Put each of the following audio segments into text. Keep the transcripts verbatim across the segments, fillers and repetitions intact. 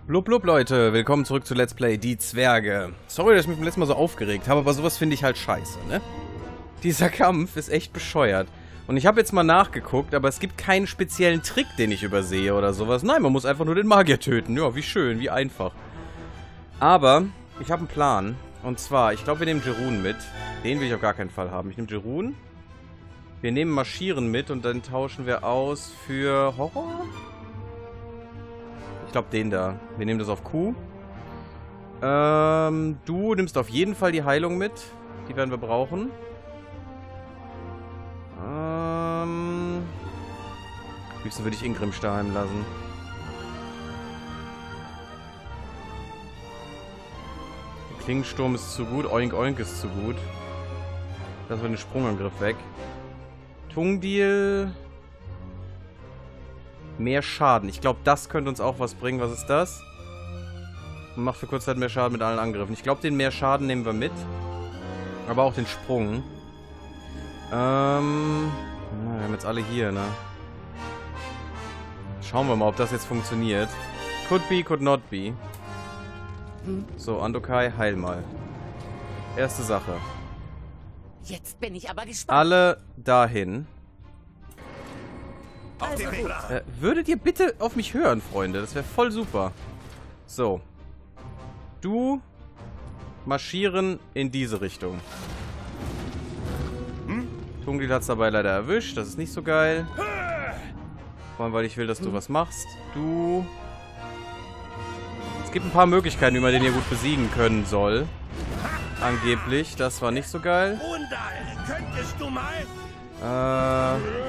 Blub blub Leute, willkommen zurück zu Let's Play Die Zwerge. Sorry, dass ich mich beim letzten Mal so aufgeregt habe, aber sowas finde ich halt scheiße, ne? Dieser Kampf ist echt bescheuert. Und ich habe jetzt mal nachgeguckt, aber es gibt keinen speziellen Trick, den ich übersehe oder sowas. Nein, man muss einfach nur den Magier töten. Ja, wie schön, wie einfach. Aber ich habe einen Plan. Und zwar, ich glaube, wir nehmen Jeroen mit. Den will ich auf gar keinen Fall haben. Ich nehme Jeroen. Wir nehmen Marschieren mit und dann tauschen wir aus für Horror? Ich glaube, den da. Wir nehmen das auf Q. Ähm, du nimmst auf jeden Fall die Heilung mit. Die werden wir brauchen. Ähm... Am liebsten würde ich Ingrim daheim lassen. Der Klingensturm ist zu gut. Oink Oink ist zu gut. Lassen wir den Sprungangriff weg. Tungdeal... Mehr Schaden. Ich glaube, das könnte uns auch was bringen. Was ist das? Macht für kurze Zeit mehr Schaden mit allen Angriffen. Ich glaube, den mehr Schaden nehmen wir mit. Aber auch den Sprung. Ähm... Ja, wir haben jetzt alle hier, ne? Schauen wir mal, ob das jetzt funktioniert. Could be, could not be. So, Andokai, heil mal. Erste Sache. Jetzt bin ich aber gespannt. Alle dahin. Also gut. Äh, würdet ihr bitte auf mich hören, Freunde? Das wäre voll super. So. Du marschieren in diese Richtung. Hm? Tungdeal hat es dabei leider erwischt. Das ist nicht so geil. Vor allem, weil ich will, dass du was machst. Du... Es gibt ein paar Möglichkeiten, wie man den hier gut besiegen können soll. Angeblich. Das war nicht so geil. Könntest du mal? Äh...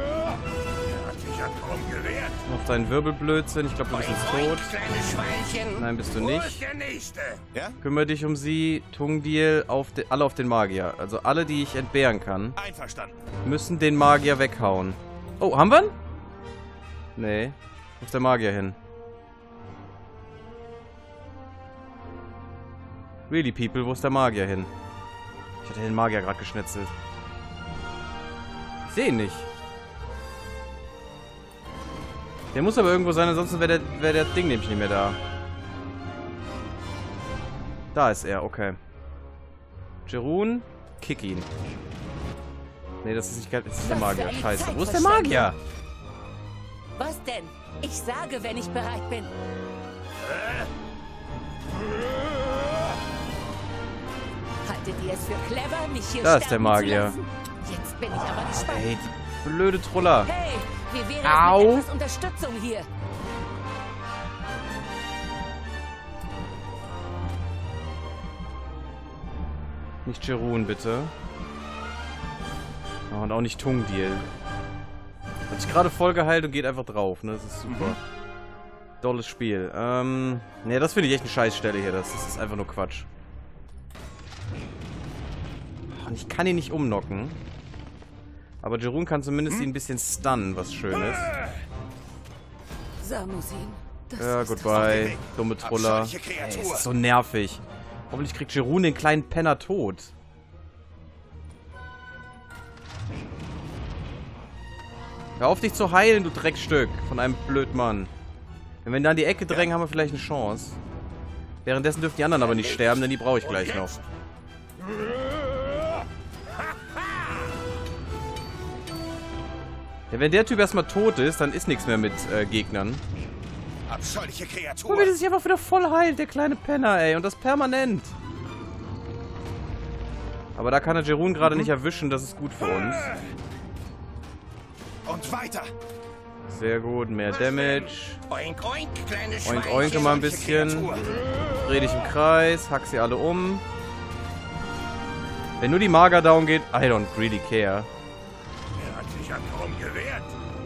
Noch deinen Wirbelblödsinn. Ich glaube, du bist jetzt tot. Nein, bist du nicht. Ja? Kümmere dich um sie. Tungdeal, auf de alle auf den Magier. Also alle, die ich entbehren kann, Einverstanden. müssen den Magier weghauen. Oh, haben wir ihn? Nee. Wo ist der Magier hin? Really, people, wo ist der Magier hin? Ich hatte den Magier gerade geschnetzelt. Ich sehe ihn nicht. Der muss aber irgendwo sein, ansonsten wäre der, wär der Ding nämlich nicht mehr da. Da ist er, okay. Jeroen, kick ihn. Nee, das ist nicht geil, das ist der Magier. Scheiße. Wo ist der Magier? Was denn? Ich sage, wenn ich bereit bin. Haltet ihr es für clever, mich hier Da ist der sterben Magier. zu lassen? Jetzt bin ich aber gespannt. Ey, die blöde Troller. Hey, wie wäre Au. es mit etwas Unterstützung hier? Nicht Jeroen, bitte. Oh, und auch nicht Tungdeal. Hat sich gerade voll geheilt und geht einfach drauf, ne? Das ist super. Mhm. Dolles Spiel. Ähm, ne, das finde ich echt eine Scheißstelle hier. Das, das ist einfach nur Quatsch. Und ich kann ihn nicht umnocken. Aber Jeroen kann zumindest hm? ihn ein bisschen stunnen, was schön ist. Samusin, das Ja, ist goodbye, dumme Troller. Ey, es ist so nervig. Hoffentlich kriegt Jeroen den kleinen Penner tot. Hör auf, dich zu heilen, du Dreckstück von einem Blödmann. Wenn wir ihn da in die Ecke drängen, haben wir vielleicht eine Chance. Währenddessen dürfen die anderen aber nicht sterben, denn die brauche ich gleich noch. Ja, wenn der Typ erstmal tot ist, dann ist nichts mehr mit äh, Gegnern. Abscheuliche Kreatur. Guck mal, wie der sich einfach wieder voll heilt, der kleine Penner, ey. Und das permanent. Aber da kann er Jeroen gerade mhm. nicht erwischen, das ist gut für uns. Und weiter. Sehr gut, mehr Damage. Oink, oink, kleine Oink, oink mal ein bisschen. Dreh dich im Kreis, hack sie alle um. Wenn nur die Mager down geht, I don't really care. Er hat sich ja kaum gewehrt.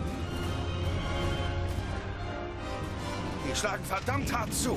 Die schlagen verdammt hart zu.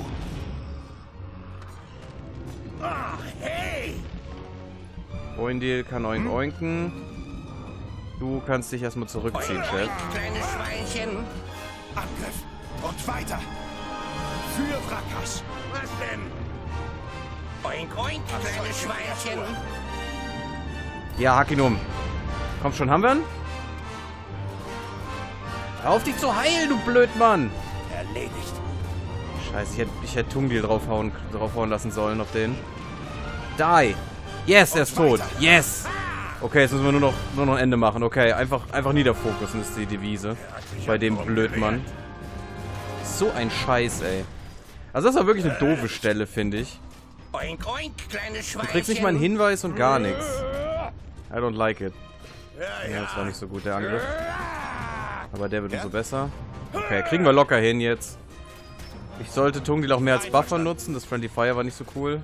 Ah, hey! Tungdeal kann oink hm? oinken. Du kannst dich erstmal zurückziehen, oink, Chef. Oink, kleine Schweinchen. Angriff. Und weiter. Für Wrackers. Was denn? Oink, oink, kleine Schweinchen. Ja, hack ihn um. Komm schon, haben wir ihn? Hör auf dich zu heilen, du Blödmann! Erledigt. Scheiße, ich hätte, ich hätte Tungdil draufhauen, draufhauen lassen sollen auf den. Die! Yes, er ist tot! Yes! Okay, jetzt müssen wir nur noch, nur noch ein Ende machen. Okay, einfach, einfach niederfokussen ist die Devise. Bei dem Blödmann. So ein Scheiß, ey. Also das war wirklich eine doofe Stelle, finde ich. Oink, oink, kleine Du kriegst nicht mal einen Hinweis und gar nichts. I don't like it. Ja, das war nicht so gut, der Angriff. Aber der wird umso besser. Okay, kriegen wir locker hin jetzt. Ich sollte Tungdil auch mehr als Buffer nutzen. Das Friendly Fire war nicht so cool.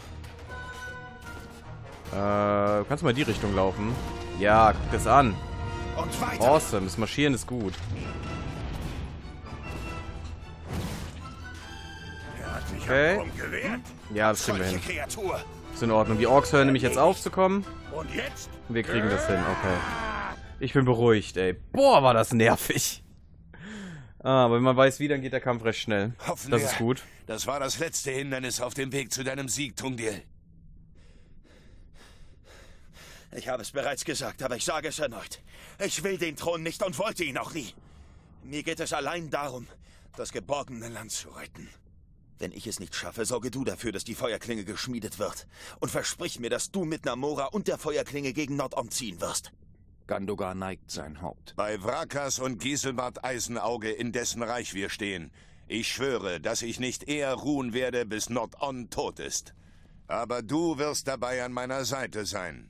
Äh, kannst du mal in die Richtung laufen? Ja, guck das an. Awesome, das Marschieren ist gut. Okay. Ja, das kriegen wir hin. Ist in Ordnung. Die Orks hören nämlich jetzt auf zu kommen. Und wir kriegen das hin, okay. Ich bin beruhigt, ey. Boah, war das nervig. Ah, aber wenn man weiß wie, dann geht der Kampf recht schnell. Das ist gut. Das war das letzte Hindernis auf dem Weg zu deinem Sieg, Tungdil. Ich habe es bereits gesagt, aber ich sage es erneut. Ich will den Thron nicht und wollte ihn auch nie. Mir geht es allein darum, das geborgene Land zu retten. Wenn ich es nicht schaffe, sorge du dafür, dass die Feuerklinge geschmiedet wird. Und versprich mir, dass du mit Namora und der Feuerklinge gegen Nord-Om ziehen wirst. Gandogar neigt sein Haupt. Bei Wrakas und Giselbert Eisenauge, in dessen Reich wir stehen. Ich schwöre, dass ich nicht eher ruhen werde, bis Nord-On tot ist. Aber du wirst dabei an meiner Seite sein.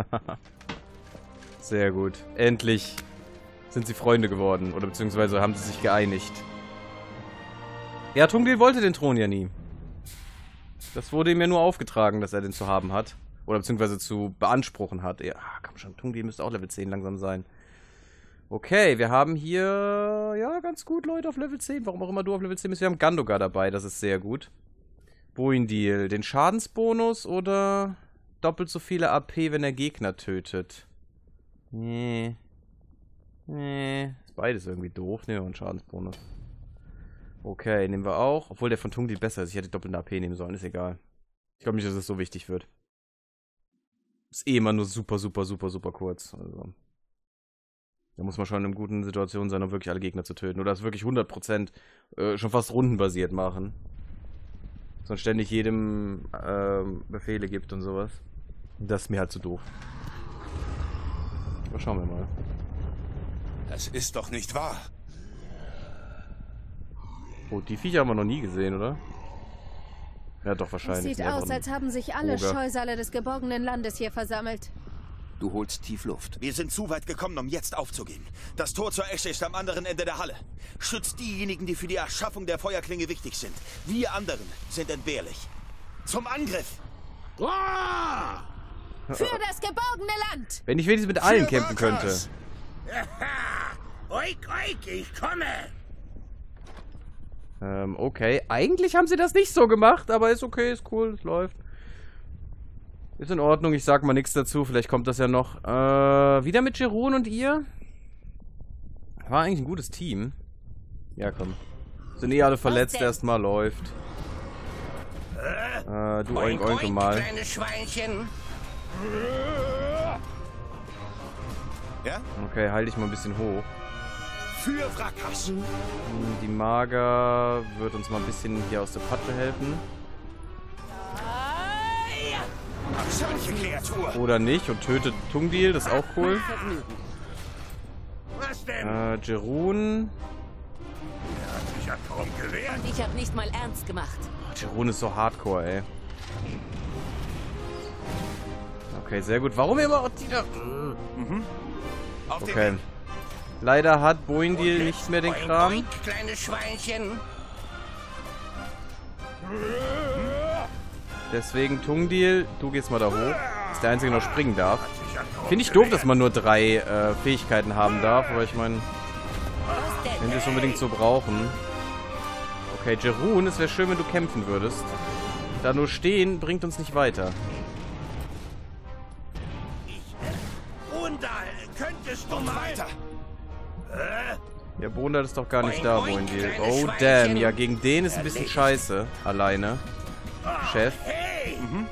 Sehr gut. Endlich sind sie Freunde geworden. Oder beziehungsweise haben sie sich geeinigt. Ja, Tungdil wollte den Thron ja nie. Das wurde ihm ja nur aufgetragen, dass er den zu haben hat. Oder beziehungsweise zu beanspruchen hat. Ja, komm schon, Tungdil müsste auch Level zehn langsam sein. Okay, wir haben hier... Ja, ganz gut, Leute, auf Level zehn. Warum auch immer du auf Level zehn bist. Wir haben Gandogar dabei, das ist sehr gut. Boindil, den Schadensbonus oder doppelt so viele A P, wenn er Gegner tötet? Nee. Nee. Ist beides irgendwie doof. Nehmen wir einen Schadensbonus. Okay, nehmen wir auch. Obwohl der von Tungdil besser ist. Ich hätte doppelt A P nehmen sollen, ist egal. Ich glaube nicht, dass es so wichtig wird. Ist eh immer nur super, super, super, super kurz. Also. Da muss man schon in einer guten Situation sein, um wirklich alle Gegner zu töten. Oder es wirklich hundert Prozent äh, schon fast rundenbasiert machen. Sonst ständig jedem ähm, Befehle gibt und sowas. Das ist mir halt zu doof. Aber schauen wir mal. Das ist doch nicht wahr. Oh, die Viecher haben wir noch nie gesehen, oder? Ja, doch, wahrscheinlich. Es sieht aus, als haben sich alle Oger. Scheusale des geborgenen Landes hier versammelt. Du holst tief Luft. Wir sind zu weit gekommen, um jetzt aufzugeben. Das Tor zur Esche ist am anderen Ende der Halle. Schützt diejenigen, die für die Erschaffung der Feuerklinge wichtig sind. Wir anderen sind entbehrlich. Zum Angriff! Für das geborgene Land! Wenn ich wenigstens mit allen kämpfen könnte. Oik, oik, ich komme! Ähm, okay. Eigentlich haben sie das nicht so gemacht, aber ist okay, ist cool, es läuft. Ist in Ordnung, ich sag mal nichts dazu, vielleicht kommt das ja noch. Äh, wieder mit Jeroen und ihr? War eigentlich ein gutes Team. Ja, komm. Sind eh alle verletzt, erstmal läuft. Äh, du oink oink mal. Kleine Schweinchen. Ja? Okay, heil dich mal ein bisschen hoch. Für Wrakas! Die Mager wird uns mal ein bisschen hier aus der Patsche helfen. Abscheuliche Kreatur! Oder nicht und tötet Tungdil, das ist auch cool. Was denn? Äh, Jeroen. Ich hab kaum gewehrt. Und ich hab nicht mal ernst gemacht. Oh, Jeroen ist so hardcore, ey. Okay, sehr gut. Warum immer auch die da... Mhm. Auf den Okay. Weg. Leider hat Boindil nicht mehr den Oink, Kram. oink, kleine Schweinchen. Deswegen Tungdil, du gehst mal da hoch. Ist der Einzige, der noch springen darf. Finde ich doof, dass man nur drei äh, Fähigkeiten haben darf, aber ich meine, wenn sie es unbedingt so brauchen. Okay, Jeroen, es wäre schön, wenn du kämpfen würdest. Da nur stehen, bringt uns nicht weiter. Bondal, könntest du mal... Weiter! Ja, Bondal ist doch gar nicht Oink, da, oink, Boindil. kleine Oh, Schweinchen. damn. Ja, gegen den ist ein bisschen scheiße. Alleine. Chef. Hey! Mhm.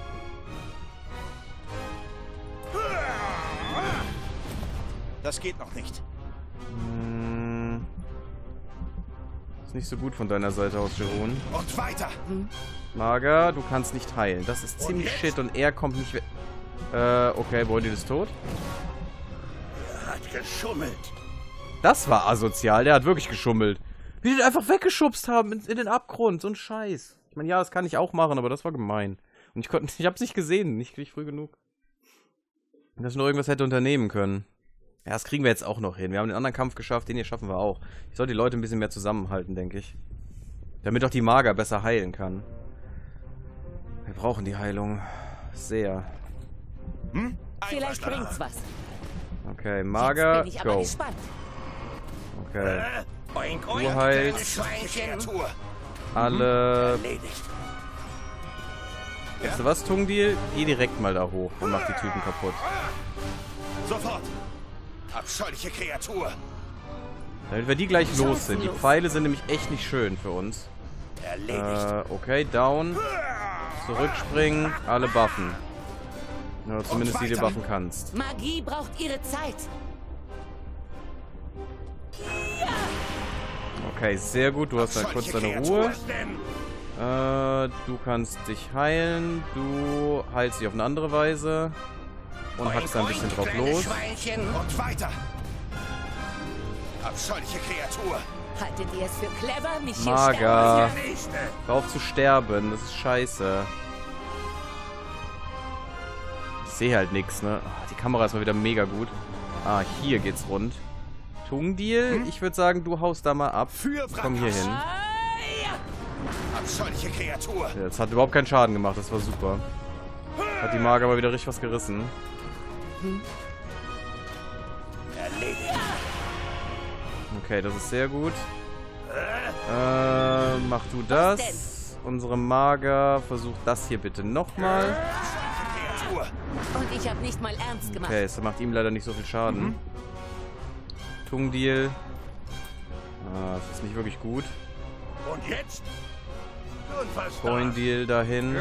Das geht noch nicht. Hm. Ist nicht so gut von deiner Seite aus, Jeroen. Und weiter. Mager, du kannst nicht heilen. Das ist ziemlich shit und er kommt nicht weg. Äh, okay, Boydil ist tot. Er hat geschummelt. Das war asozial, der hat wirklich geschummelt. Wie die den einfach weggeschubst haben in, in den Abgrund, so ein Scheiß. Ich meine, ja, das kann ich auch machen, aber das war gemein. Und ich konnte, ich hab's nicht gesehen, nicht, nicht früh genug. Dass ich noch irgendwas hätte unternehmen können. Ja, das kriegen wir jetzt auch noch hin. Wir haben den anderen Kampf geschafft, den hier schaffen wir auch. Ich soll die Leute ein bisschen mehr zusammenhalten, denke ich. Damit auch die Mager besser heilen kann. Wir brauchen die Heilung. Sehr. Hm? Vielleicht bringt's was. Okay, Mager, Jetzt bin ich aber go. gespannt. Okay. Oink, Du heilst Kreatur. alle... Erledigt. Weißt du was, Tungdil? Geh direkt mal da hoch und mach die Typen kaputt. Sofort. Abscheuliche Kreatur. Damit wir die gleich los sind. Die Pfeile sind nämlich echt nicht schön für uns. Erledigt. Äh, okay, down. Zurückspringen, alle buffen. Oder zumindest die, die du buffen kannst. Magie braucht ihre Zeit. Okay, sehr gut. Du hast dann kurz deine Ruhe. Äh, du kannst dich heilen. Du heilst dich auf eine andere Weise. Und hackst da ein bisschen drauf los. Und weiter. Abscheuliche Kreatur. Haltet ihr es für clever, mich hier Mager. sterben zu Nächste. Hör auf zu sterben. Das ist scheiße. Ich sehe halt nichts, ne? Ah, die Kamera ist mal wieder mega gut. Ah, hier geht's rund. Tungdil, ich würde sagen, du haust da mal ab. Für Komm hier hin. Abscheuliche Kreatur. Ja, das hat überhaupt keinen Schaden gemacht, das war super. Hat die Mager aber wieder richtig was gerissen. Erledigt. Okay, das ist sehr gut. Äh, mach du das. Unsere Mager versucht das hier bitte nochmal. Abscheuliche Kreatur. Und ich habe nicht mal ernst gemacht. Okay, es macht ihm leider nicht so viel Schaden. Tungdil. Ah, das ist nicht wirklich gut. Und jetzt? Nun fast Boydil dahin.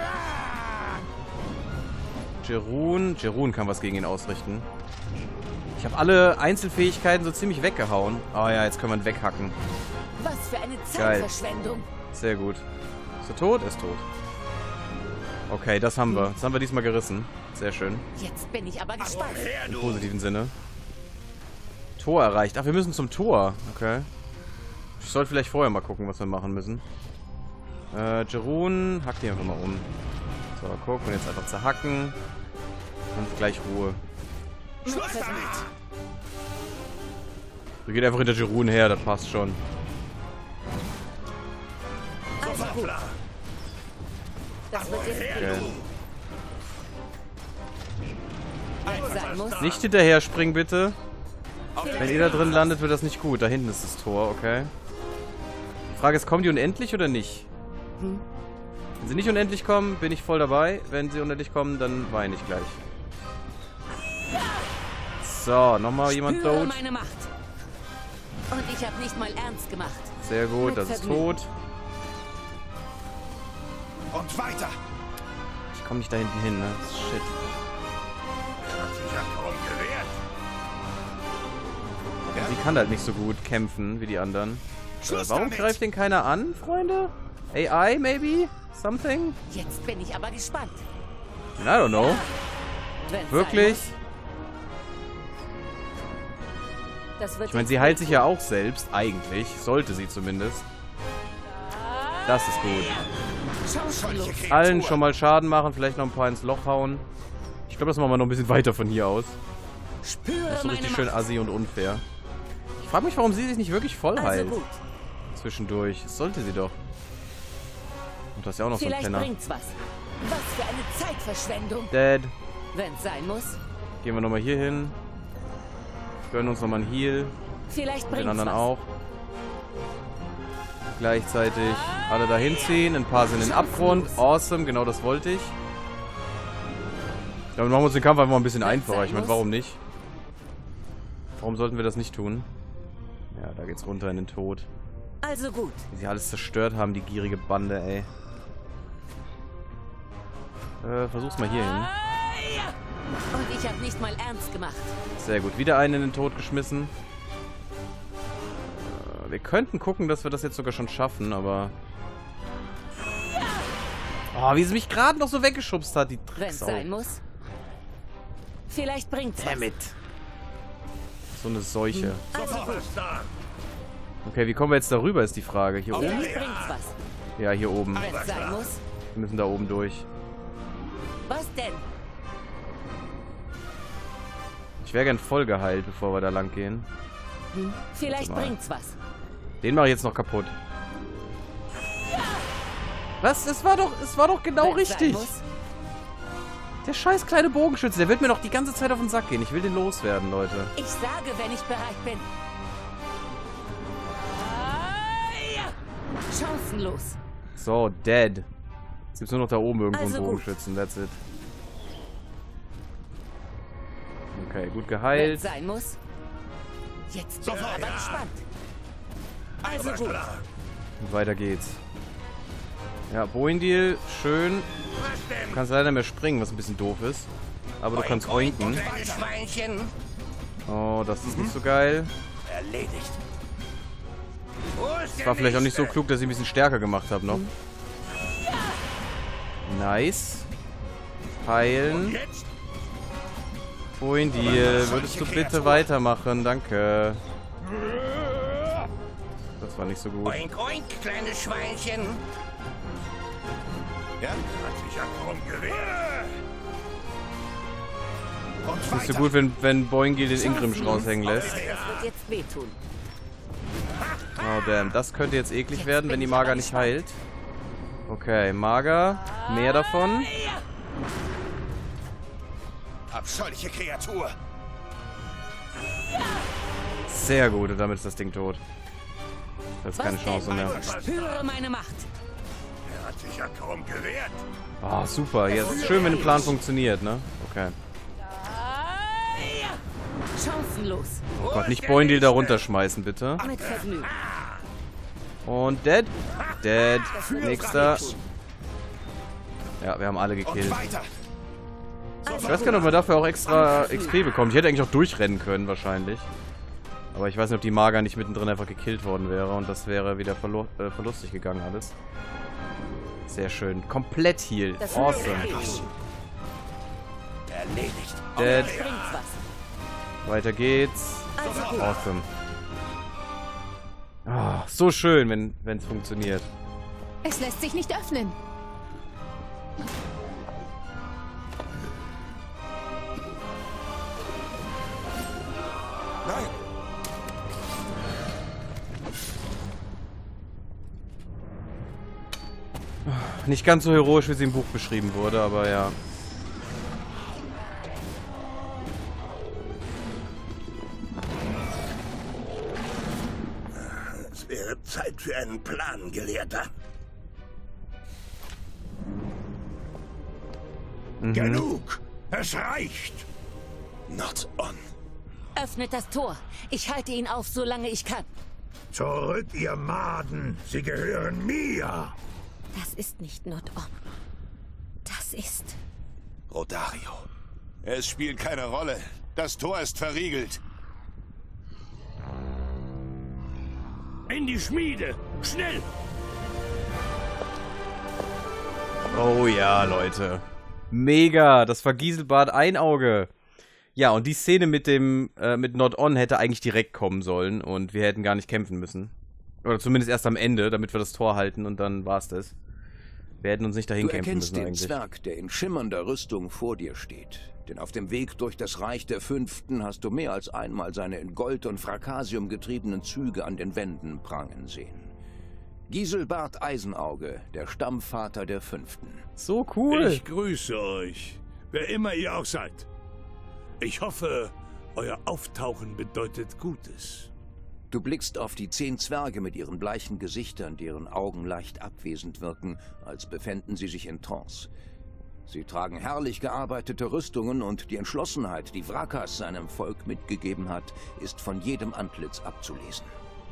Jeroen. Jeroen kann was gegen ihn ausrichten. Ich habe alle Einzelfähigkeiten so ziemlich weggehauen. Oh ja, jetzt können wir ihn weghacken. Was für eine Geil. Zeitverschwendung. Sehr gut. Ist er tot? Er ist tot. Okay, das haben wir. Das haben wir diesmal gerissen. Sehr schön. Jetzt bin ich aber gespannt. her, Im du. positiven Sinne. Tor erreicht. Ach, wir müssen zum Tor. Okay. Ich sollte vielleicht vorher mal gucken, was wir machen müssen. Äh, Jeroen, hack die einfach mal um. So, guck, und jetzt einfach zerhacken. Und gleich Ruhe. Schluss damit. Wir gehen einfach hinter Jeroen her, das passt schon. Also gut. Das wird jetzt Okay. sein muss. Nicht hinterher springen, bitte. Wenn ihr da drin landet, wird das nicht gut. Da hinten ist das Tor, okay. Die Frage ist, kommen die unendlich oder nicht? Wenn sie nicht unendlich kommen, bin ich voll dabei. Wenn sie unendlich kommen, dann weine ich gleich. So, nochmal jemand Spüre tot. meine Macht. Und ich habe nicht mal ernst gemacht. Sehr gut, das ist tot. Und weiter. Ich komme nicht da hinten hin, ne? Shit. Er hat sich ja kaum gewehrt. Ja, sie kann halt nicht so gut kämpfen wie die anderen. Äh, Schluss warum damit. greift den keiner an, Freunde? A I, maybe? Something? Jetzt bin ich aber gespannt. I don't know. Wenn's Wirklich? sein muss. Das wird Ich meine, jetzt sie heilt sich ja auch selbst, eigentlich. Sollte sie zumindest. Das ist gut. chancenlos. Kreatur. Allen schon mal Schaden machen, vielleicht noch ein paar ins Loch hauen. Ich glaube, das machen wir noch ein bisschen weiter von hier aus. Spüre Das ist so meine richtig schön Macht. assi und unfair. Ich frage mich, warum sie sich nicht wirklich voll Also heilt. gut. Zwischendurch. Das sollte sie doch. Und das ist ja auch noch so ein Vielleicht Penner. bringt's was. Was für eine Zeitverschwendung. Dead. Wenn's sein muss. Gehen wir nochmal hier hin. Gönnen uns nochmal einen Heal. Vielleicht Und bringt's den anderen was. auch. Gleichzeitig alle dahin ziehen. Ein paar sind in den Abgrund. Awesome, genau das wollte ich. Damit machen wir uns den Kampf einfach mal ein bisschen einfacher. Ich meine, warum nicht? Warum sollten wir das nicht tun? Ja, da geht's runter in den Tod. Also gut. Wie sie alles zerstört haben, die gierige Bande, ey. Äh, versuch's mal hier hin. Und ich habe nicht mal ernst gemacht. Sehr gut. Wieder einen in den Tod geschmissen. Äh, wir könnten gucken, dass wir das jetzt sogar schon schaffen, aber... Oh, wie sie mich gerade noch so weggeschubst hat, die Wenn's Drecksau. sein muss. Vielleicht bringt's was. Damit. So eine Seuche. Also gut. Okay, wie kommen wir jetzt darüber, ist die Frage. Hier oben? Vielleicht bringt's was. Ja, hier oben. Wenn's sein muss. Wir müssen da oben durch. Was denn? Ich wäre gern voll geheilt, bevor wir da lang gehen. Vielleicht Warte mal. bringt's was. Den mache ich jetzt noch kaputt. Was? Es war doch, es war doch genau Wenn's sein richtig. muss. Der scheiß kleine Bogenschütze, der wird mir noch die ganze Zeit auf den Sack gehen. Ich will den loswerden, Leute. Ich sage, wenn ich bereit bin. Chancenlos. So, dead. Jetzt gibt's nur noch da oben irgendwo Also einen gut. Bogenschützen, that's it. Okay, gut Wenn's geheilt. sein muss. Jetzt bin ich aber gespannt. Also gut. Und weiter geht's. Ja, Boindil, schön. Du kannst leider mehr springen, was ein bisschen doof ist. Aber du kannst oinken. Oh, das ist nicht so geil. Erledigt. Das war vielleicht auch nicht so klug, dass ich ein bisschen stärker gemacht habe noch. Nice. Heilen. Boindil, würdest du bitte weitermachen? Danke. Das war nicht so gut. Oink, oink, kleines Schweinchen. Ja? Hat sich ja kaum gewehrt. Ist nicht so gut, wenn, wenn Boingil den Ingrimsch raushängen lässt. Das wird jetzt wehtun. Oh damn, das könnte jetzt eklig werden, wenn die Maga nicht heilt. Okay, Maga, mehr davon. Abscheuliche Kreatur. Sehr gut, und damit ist das Ding tot. Jetzt keine Was Chance denn? mehr. Spüre meine Macht. Er hat sich ja kaum gewehrt. Oh, super. Jetzt ist schön, wenn der Plan funktioniert, ne? Okay. Chancenlos. Oh Gott, nicht Boindil da runterschmeißen, bitte. Mit Vergnügen. Und dead. Dead. wird Nächster. wehtun. Ja, wir haben alle Und gekillt. weiter. Ich weiß gar nicht, ob man dafür auch extra X P bekommt. Ich hätte eigentlich auch durchrennen können, wahrscheinlich. Aber ich weiß nicht, ob die Maga nicht mittendrin einfach gekillt worden wäre. Und das wäre wieder verlu äh, verlustig gegangen alles. Sehr schön. Komplett heal. Das Awesome. wird wehtun. Erledigt. Dead. Bringt's was. Weiter geht's. Also gut. Awesome. Ah, so schön, wenn es funktioniert. Es lässt sich nicht öffnen. Nein. Nicht ganz so heroisch, wie sie im Buch beschrieben wurde, aber ja. Es wäre Zeit für einen Plan, Gelehrter. Mhm. Genug. Es reicht. Not on. Öffnet das Tor. Ich halte ihn auf, solange ich kann. Zurück, ihr Maden. Sie gehören mir. Das ist nicht Not On. Das ist... Rodario. Es spielt keine Rolle. Das Tor ist verriegelt. In die Schmiede. Schnell. Oh ja, Leute. Mega, das war Giselbart ein Auge. Ja, und die Szene mit dem, äh, mit Not On hätte eigentlich direkt kommen sollen und wir hätten gar nicht kämpfen müssen. Oder zumindest erst am Ende, damit wir das Tor halten und dann war's das. Wir hätten uns nicht dahin Du kämpfen erkennst müssen den eigentlich. Zwerg, der in schimmernder Rüstung vor dir steht. Denn auf dem Weg durch das Reich der Fünften hast du mehr als einmal seine in Gold und Frakasium getriebenen Züge an den Wänden prangen sehen. Giselbart Eisenauge, der Stammvater der Fünften. So cool. Ich grüße euch, wer immer ihr auch seid. Ich hoffe, euer Auftauchen bedeutet Gutes. Du blickst auf die zehn Zwerge mit ihren bleichen Gesichtern, deren Augen leicht abwesend wirken, als befänden sie sich in Trance. Sie tragen herrlich gearbeitete Rüstungen und die Entschlossenheit, die Wrakas seinem Volk mitgegeben hat, ist von jedem Antlitz abzulesen.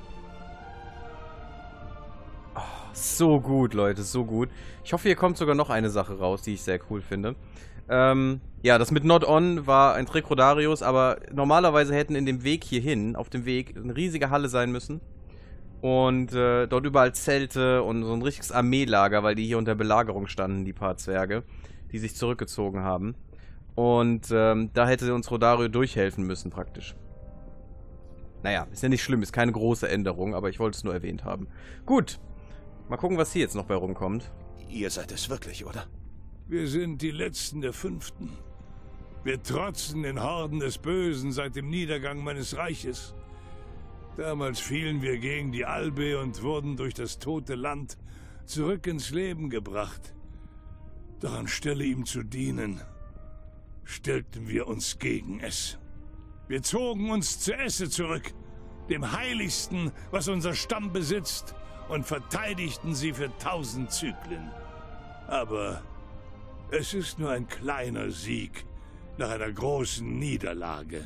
So gut, Leute, so gut. Ich hoffe, hier kommt sogar noch eine Sache raus, die ich sehr cool finde. Ähm, ja, das mit Not On war ein Trick Rodarios, aber normalerweise hätten in dem Weg hierhin, auf dem Weg, eine riesige Halle sein müssen. Und äh, dort überall Zelte und so ein richtiges Armeelager, weil die hier unter Belagerung standen, die paar Zwerge, die sich zurückgezogen haben. Und ähm, da hätte uns Rodario durchhelfen müssen, praktisch. Naja, ist ja nicht schlimm, ist keine große Änderung, aber ich wollte es nur erwähnt haben. Gut, mal gucken, was hier jetzt noch bei rumkommt. Ihr seid es wirklich, oder? Wir sind die Letzten der Fünften. Wir trotzen den Horden des Bösen seit dem Niedergang meines Reiches. Damals fielen wir gegen die Albe und wurden durch das tote Land zurück ins Leben gebracht. Doch anstelle ihm zu dienen, stellten wir uns gegen es. Wir zogen uns zu Esse zurück, dem Heiligsten, was unser Stamm besitzt, und verteidigten sie für tausend Zyklen. Aber es ist nur ein kleiner Sieg nach einer großen Niederlage.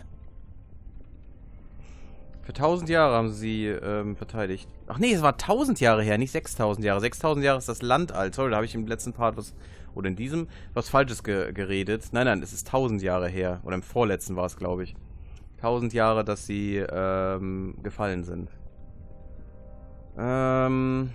Für tausend Jahre haben sie ähm, verteidigt. Ach nee, es war tausend Jahre her, nicht sechstausend Jahre. sechstausend Jahre ist das Land alt. Sorry, da habe ich im letzten Part was, oder in diesem, was Falsches ge geredet. Nein, nein, es ist tausend Jahre her. Oder im vorletzten war es, glaube ich. tausend Jahre, dass sie ähm, gefallen sind. Ähm...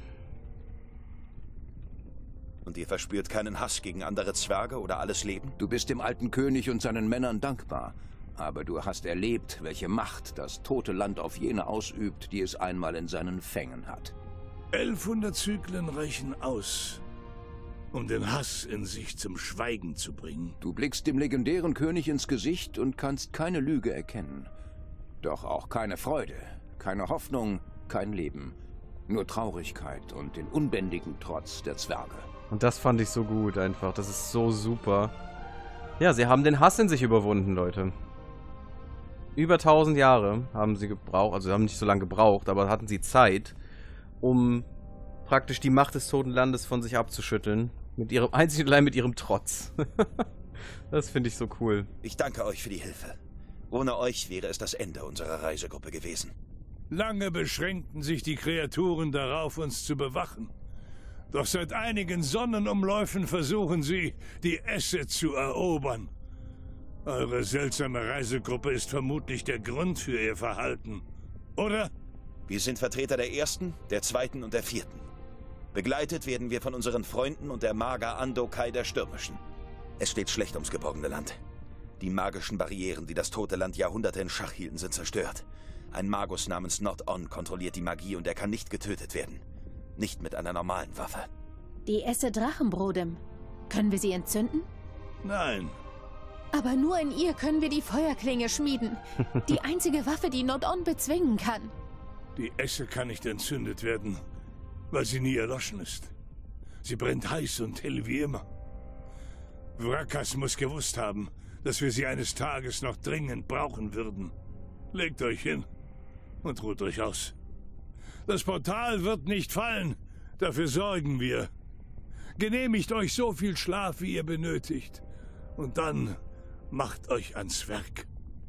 Und ihr verspürt keinen Hass gegen andere Zwerge oder alles Leben? Du bist dem alten König und seinen Männern dankbar. Aber du hast erlebt, welche Macht das tote Land auf jene ausübt, die es einmal in seinen Fängen hat. elfhundert Zyklen reichen aus, um den Hass in sich zum Schweigen zu bringen. Du blickst dem legendären König ins Gesicht und kannst keine Lüge erkennen. Doch auch keine Freude, keine Hoffnung, kein Leben. Nur Traurigkeit und den unbändigen Trotz der Zwerge. Und das fand ich so gut einfach. Das ist so super. Ja, sie haben den Hass in sich überwunden, Leute. Über tausend Jahre haben sie gebraucht, also sie haben nicht so lange gebraucht, aber hatten sie Zeit, um praktisch die Macht des toten Landes von sich abzuschütteln. Mit ihrem, einzig und allein mit ihrem Trotz. Das finde ich so cool. Ich danke euch für die Hilfe. Ohne euch wäre es das Ende unserer Reisegruppe gewesen. Lange beschränkten sich die Kreaturen darauf, uns zu bewachen. Doch seit einigen Sonnenumläufen versuchen sie, die Esse zu erobern. Eure seltsame Reisegruppe ist vermutlich der Grund für ihr Verhalten, oder? Wir sind Vertreter der Ersten, der Zweiten und der Vierten. Begleitet werden wir von unseren Freunden und der Mager Andokai der Stürmischen. Es steht schlecht ums geborgene Land. Die magischen Barrieren, die das tote Land Jahrhunderte in Schach hielten, sind zerstört. Ein Magus namens Not-On kontrolliert die Magie und er kann nicht getötet werden. Nicht mit einer normalen Waffe. Die Esse Drachenbrodem. Können wir sie entzünden? Nein. Aber nur in ihr können wir die Feuerklinge schmieden. Die einzige Waffe, die Not-On bezwingen kann. Die Esse kann nicht entzündet werden, weil sie nie erloschen ist. Sie brennt heiß und hell wie immer. Wrakas muss gewusst haben, dass wir sie eines Tages noch dringend brauchen würden. Legt euch hin und ruht euch aus. Das Portal wird nicht fallen, dafür sorgen wir. Genehmigt euch so viel Schlaf, wie ihr benötigt. Und dann macht euch ans Werk.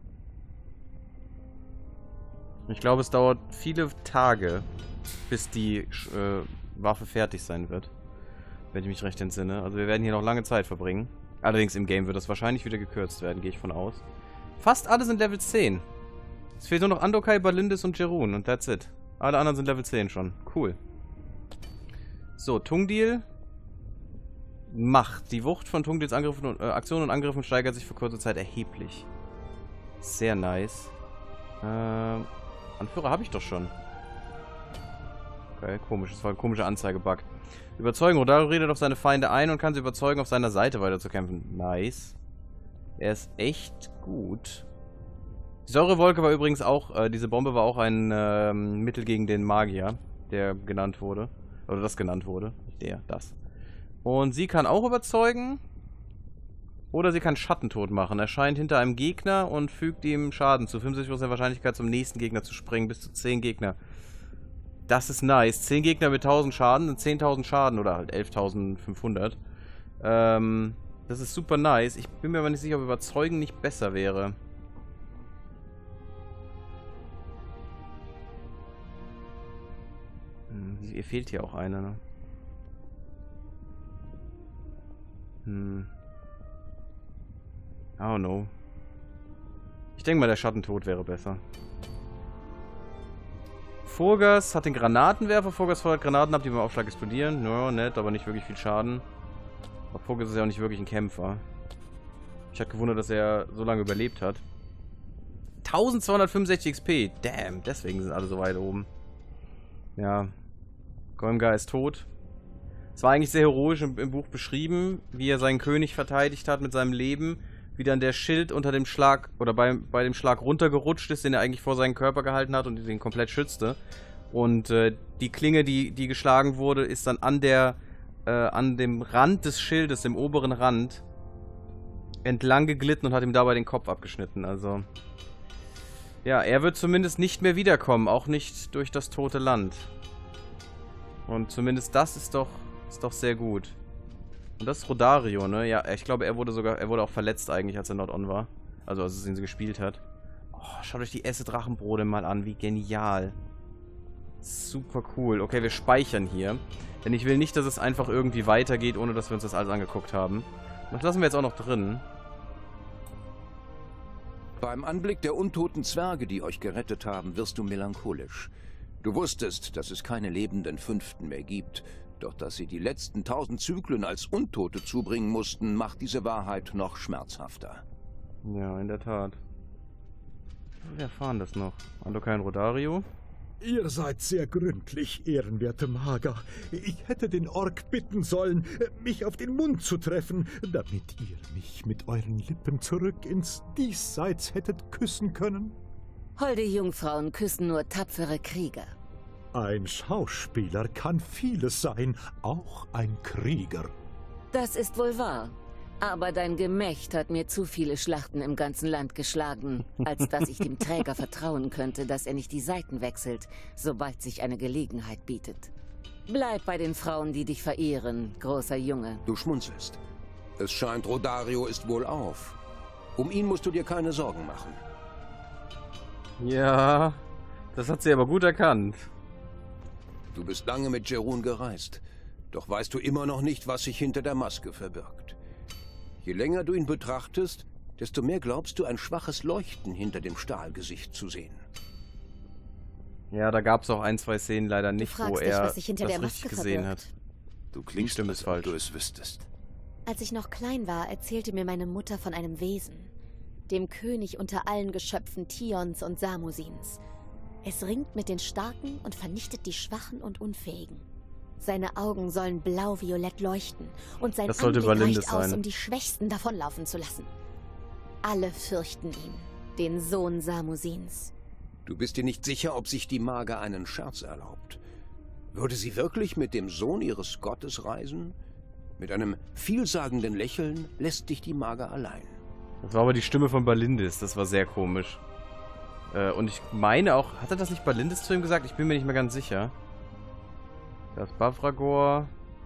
Ich glaube, es dauert viele Tage, bis die äh, Waffe fertig sein wird. Wenn ich mich recht entsinne. Also wir werden hier noch lange Zeit verbringen. Allerdings im Game wird das wahrscheinlich wieder gekürzt werden, gehe ich von aus. Fast alle sind Level zehn. Es fehlt nur noch Andokai, Balindis und Jerun und that's it. Alle anderen sind Level zehn schon. Cool. So, Tungdil. Macht. Die Wucht von Tungdils Angriffen und, äh, Aktionen und Angriffen steigert sich für kurze Zeit erheblich. Sehr nice. Ähm, Anführer habe ich doch schon. Okay, komisch. Das war ein komischer Anzeigebug. Überzeugen. Rodario redet auf seine Feinde ein und kann sie überzeugen, auf seiner Seite weiterzukämpfen. Nice. Er ist echt gut. Die Säurewolke war übrigens auch, äh, diese Bombe war auch ein äh, Mittel gegen den Magier, der genannt wurde. Oder das genannt wurde. Nicht der, das. Und sie kann auch überzeugen. Oder sie kann Schattentod machen. Erscheint hinter einem Gegner und fügt ihm Schaden zu. fünfundsiebzig Prozent Wahrscheinlichkeit zum nächsten Gegner zu springen. Bis zu zehn Gegner. Das ist nice. zehn Gegner mit tausend Schaden sind zehntausend Schaden. Oder halt elftausendfünfhundert. Ähm, das ist super nice. Ich bin mir aber nicht sicher, ob Überzeugen nicht besser wäre. Hm, ihr fehlt hier auch einer, ne? Hm. I don't know. Ich denke mal, der Schattentod wäre besser. Furgas hat den Granatenwerfer. Furgas feuert Granaten ab, die beim Aufschlag explodieren. Ja, nett, aber nicht wirklich viel Schaden. Aber Furgas ist ja auch nicht wirklich ein Kämpfer. Ich hatte gewundert, dass er so lange überlebt hat. eintausendzweihundertfünfundsechzig X P. Damn, deswegen sind alle so weit oben. Ja. Golmgar ist tot. Es war eigentlich sehr heroisch im, im Buch beschrieben, wie er seinen König verteidigt hat mit seinem Leben. Wie dann der Schild unter dem Schlag, oder bei, bei dem Schlag runtergerutscht ist, den er eigentlich vor seinen Körper gehalten hat und den komplett schützte. Und äh, die Klinge, die, die geschlagen wurde, ist dann an der, äh, an dem Rand des Schildes, dem oberen Rand, entlang geglitten und hat ihm dabei den Kopf abgeschnitten. Also, ja, er wird zumindest nicht mehr wiederkommen, auch nicht durch das tote Land. Und zumindest das ist doch, ist doch sehr gut. Und das ist Rodario, ne? Ja, ich glaube, er wurde sogar, er wurde auch verletzt eigentlich, als er Not On war. Also, als er sie gespielt hat. Oh, schaut euch die Esse Drachenbrode mal an, wie genial. Super cool. Okay, wir speichern hier. Denn ich will nicht, dass es einfach irgendwie weitergeht, ohne dass wir uns das alles angeguckt haben. Das lassen wir jetzt auch noch drin. Beim Anblick der untoten Zwerge, die euch gerettet haben, wirst du melancholisch. Du wusstest, dass es keine lebenden Fünften mehr gibt. Doch dass sie die letzten tausend Zyklen als Untote zubringen mussten, macht diese Wahrheit noch schmerzhafter. Ja, in der Tat. Wir erfahren das noch. Andokain Rodario. Ihr seid sehr gründlich, ehrenwerte Mager. Ich hätte den Ork bitten sollen, mich auf den Mund zu treffen, damit ihr mich mit euren Lippen zurück ins Diesseits hättet küssen können. Holde Jungfrauen küssen nur tapfere Krieger. Ein Schauspieler kann vieles sein, auch ein Krieger. Das ist wohl wahr. Aber dein Gemächt hat mir zu viele Schlachten im ganzen Land geschlagen, als dass ich dem Träger vertrauen könnte, dass er nicht die Seiten wechselt, sobald sich eine Gelegenheit bietet. Bleib bei den Frauen, die dich verehren, großer Junge. Du schmunzelst. Es scheint, Rodario ist wohlauf. Um ihn musst du dir keine Sorgen machen. Ja, das hat sie aber gut erkannt. Du bist lange mit Jerun gereist, doch weißt du immer noch nicht, was sich hinter der Maske verbirgt. Je länger du ihn betrachtest, desto mehr glaubst du, ein schwaches Leuchten hinter dem Stahlgesicht zu sehen. Ja, da gab es auch ein, zwei Szenen leider nicht, wo dich, er was sich hinter das der richtig Maske gesehen verbirgt. hat. Du klingst, Stimme als ist ob falsch. du es wüsstest. Als ich noch klein war, erzählte mir meine Mutter von einem Wesen. Dem König unter allen Geschöpfen Tions und Samosins. Es ringt mit den Starken und vernichtet die Schwachen und Unfähigen. Seine Augen sollen blau-violett leuchten und sein Das sollte Anblick Valindis reicht aus, sein. um die Schwächsten davonlaufen zu lassen. Alle fürchten ihn, den Sohn Samosins. Du bist dir nicht sicher, ob sich die Mager einen Scherz erlaubt. Würde sie wirklich mit dem Sohn ihres Gottes reisen? Mit einem vielsagenden Lächeln lässt dich die Mager allein. Das war aber die Stimme von Valindis, das war sehr komisch. Äh, und ich meine auch, hatte das nicht Valindis zu ihm gesagt? Ich bin mir nicht mehr ganz sicher. Da ist Bavragor,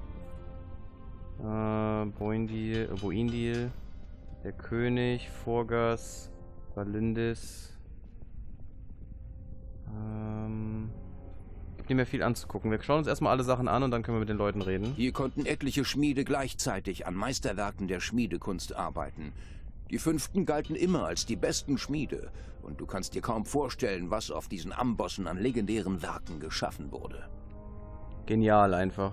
äh, Boindil, äh, Boindil, der König, Furgas, Valindis. Ähm, gibt nicht mehr viel anzugucken. Wir schauen uns erstmal alle Sachen an und dann können wir mit den Leuten reden. Hier konnten etliche Schmiede gleichzeitig an Meisterwerken der Schmiedekunst arbeiten. Die Fünften galten immer als die besten Schmiede. Und du kannst dir kaum vorstellen, was auf diesen Ambossen an legendären Werken geschaffen wurde. Genial einfach.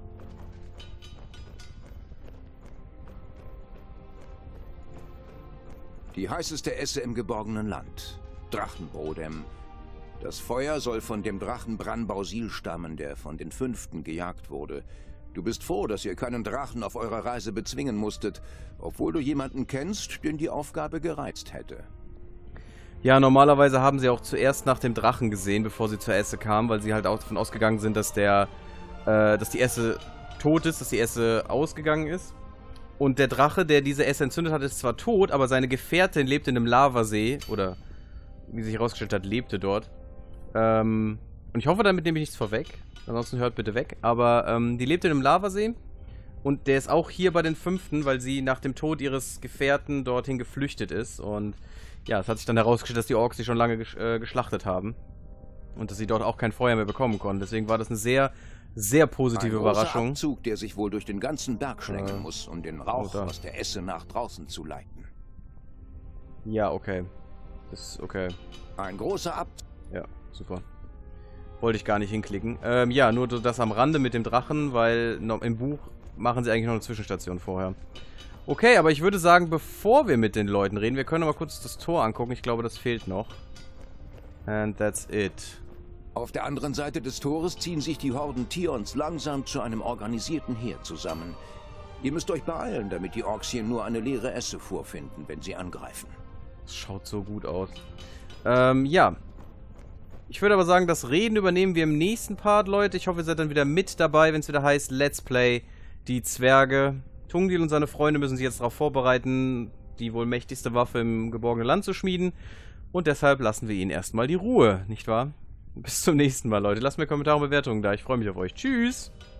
Die heißeste Esse im geborgenen Land. Drachenbrodem. Das Feuer soll von dem Drachen Branbausil stammen, der von den Fünften gejagt wurde. Du bist froh, dass ihr keinen Drachen auf eurer Reise bezwingen musstet, obwohl du jemanden kennst, den die Aufgabe gereizt hätte. Ja, normalerweise haben sie auch zuerst nach dem Drachen gesehen, bevor sie zur Esse kamen, weil sie halt auch davon ausgegangen sind, dass der, äh, dass die Esse tot ist, dass die Esse ausgegangen ist. Und der Drache, der diese Esse entzündet hat, ist zwar tot, aber seine Gefährtin lebt in einem Lavasee, oder wie sich herausgestellt hat, lebte dort. Ähm, und ich hoffe, damit nehme ich nichts vorweg. Ansonsten hört bitte weg. Aber ähm, die lebt in einem Lavasee. Und der ist auch hier bei den Fünften, weil sie nach dem Tod ihres Gefährten dorthin geflüchtet ist. Und ja, es hat sich dann herausgestellt, dass die Orks sie schon lange gesch äh, geschlachtet haben. Und dass sie dort auch kein Feuer mehr bekommen konnten. Deswegen war das eine sehr, sehr positive Ein großer Überraschung. Abzug, der sich wohl durch den ganzen Berg schlängeln Äh, muss, um den Rauch oh, da. aus der Esse nach draußen zu leiten. Ja, okay. Das ist okay. Ein großer Abzug. Ja, super. Wollte ich gar nicht hinklicken. Ähm, ja, nur das am Rande mit dem Drachen, weil noch im Buch machen sie eigentlich noch eine Zwischenstation vorher. Okay, aber ich würde sagen, bevor wir mit den Leuten reden, wir können noch mal kurz das Tor angucken. Ich glaube, das fehlt noch. And that's it. Auf der anderen Seite des Tores ziehen sich die Horden Tions langsam zu einem organisierten Heer zusammen. Ihr müsst euch beeilen, damit die Orks hier nur eine leere Esse vorfinden, wenn sie angreifen. Das schaut so gut aus. Ähm, ja. Ich würde aber sagen, das Reden übernehmen wir im nächsten Part, Leute. Ich hoffe, ihr seid dann wieder mit dabei, wenn es wieder heißt Let's Play die Zwerge. Tungdil und seine Freunde müssen sich jetzt darauf vorbereiten, die wohl mächtigste Waffe im geborgenen Land zu schmieden. Und deshalb lassen wir ihnen erstmal die Ruhe, nicht wahr? Bis zum nächsten Mal, Leute. Lasst mir Kommentare und Bewertungen da. Ich freue mich auf euch. Tschüss!